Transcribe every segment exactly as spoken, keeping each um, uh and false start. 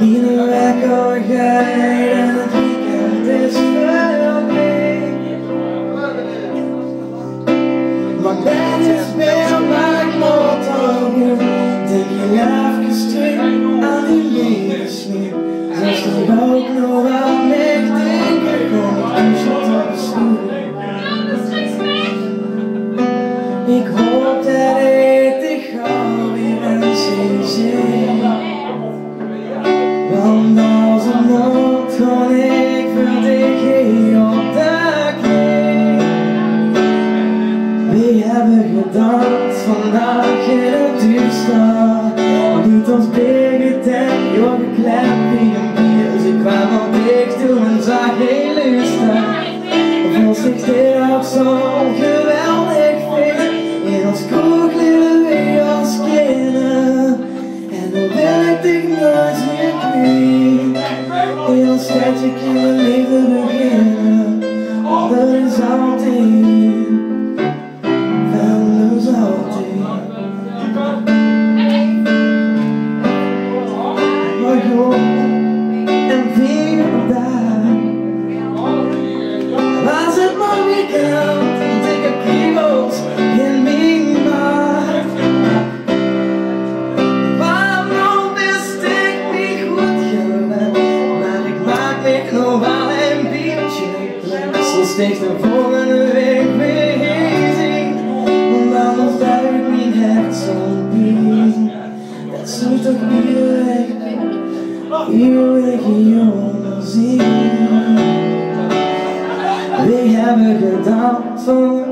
Iedere week alweer en het weekend is voorbij. Maar dat is weer waar ik moet houden. Denk je even terug aan die levenslied. Zelfs de rook nog wel mee denken, kom ik dus op de bestuur. Ik hoop dat ik gauw weer een zee zie. Want als een nood kon ik verdedigen op de knie. We hebben gedanst vandaag in het duurstad. Niet ons bigget en joh geklept in een bier. Ze kwam al dicht toe en zag heel lustig. Vol zich dit op zo'n geweldig feest. In ons kroeg leren we als kinderen. En dan wil ik dich nooit meer kwijt. In ons stadje kan mijn leven beginnen. Dat is altijd, dat is altijd. Maar joh, en vier daar. Was het maar weekend, want ik heb kriebels in mijn maag. Waarom wist ik niet goed gewend, maar ik maak me nog wel een beetje blij. Zo steeds de volgende week weer gezien, want anders duikt mijn hart zo'n pijn. Dat zou toch hier weg, hier weg jongen zien. We hebben gedanst van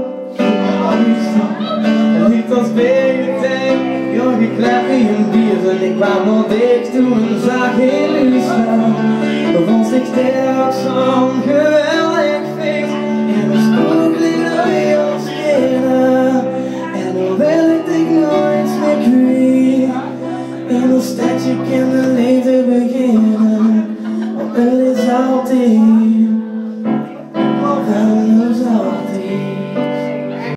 niet als beter, joh geklept in een bier. En ik kwam al dicht toe en zag heel lustig. Vond zich dit ook zo'n geweldig feest. En we spooklieden weer als kinderen. En dan wil ik dich nooit meer kwijt. In ons stadje kan mijn leven beginnen, want het is altijd